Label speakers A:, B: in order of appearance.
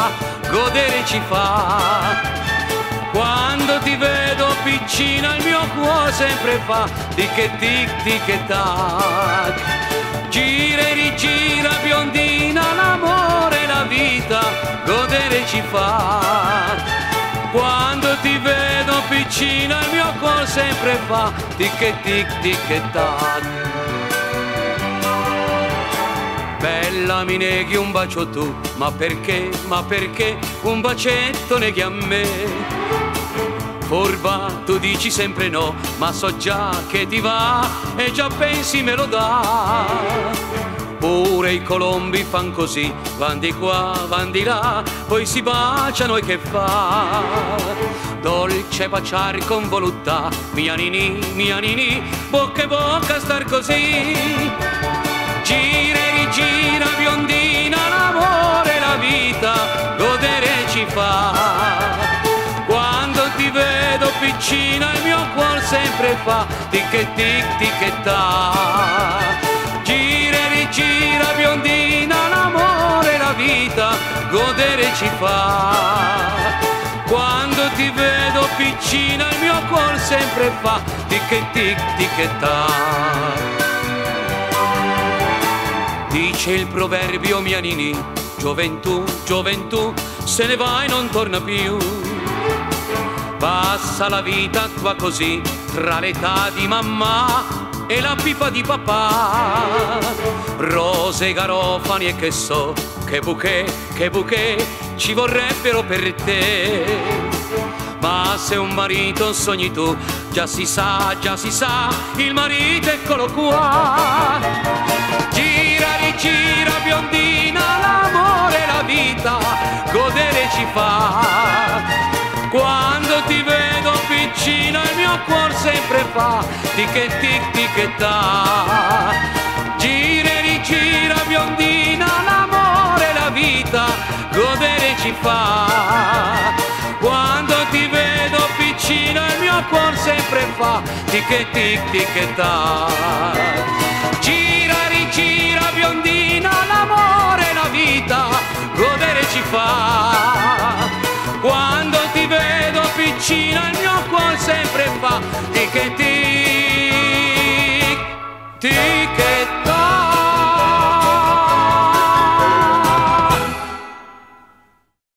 A: vita godere ci fa. Quando ti vedo piccina il mio cuore sempre fa tic e tic tic e tac. Gira e rigira biondina, l'amore e la vita godere ci fa. Quando ti vedo piccina il mio cuore sempre fa tic e tic tic e tac. Bella mi neghi un bacio tu, ma perché un bacetto neghi a me? Furba, tu dici sempre no, ma so già che ti va e già pensi me lo dà. Pure i colombi fan così, van di qua, van di là, poi si baciano e che fa? Dolce baciare con voluttà, mia ninì, bocca e bocca star così. Gira e rigira biondina, l'amore e la vita godere ci fa. Quando ti vedo piccina il mio cuore sempre fa tic e tic tic e tac. Gira e rigira biondina, l'amore e la vita godere ci fa. Quando ti vedo piccina il mio cuore sempre fa tic e tic tic e tac. Dice il proverbio mia ninì, gioventù, gioventù, se ne va e non torna più. Passa la vita tua così, tra l'età di mamma e la pipa di papà. Rose, garofani e che so, che bouquet ci vorrebbero per te. Ma se un marito sogni tu, già si sa, il marito eccolo qua. Gira, rigira biondina, l'amore e la vita godere ci fa. Quando ti vedo piccina il mio cuore sempre fa tic e tic tic e tac. Gira e rigira biondina, l'amore e la vita godere ci fa. Quando ti vedo piccina il mio cuore sempre fa tic e tic tic e tac. Gira e rigira biondina, l'amore e la vita godere ci fa. Quando ti vedo piccina il mio cuore sempre fa tic e tic tic e tac.